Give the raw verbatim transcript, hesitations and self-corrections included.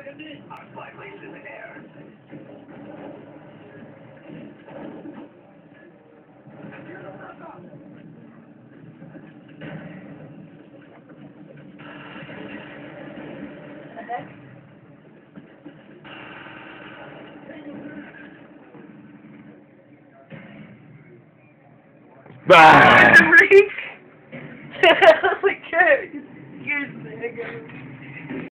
Our spy places in the air. Bah! Reach! Oh my god! You're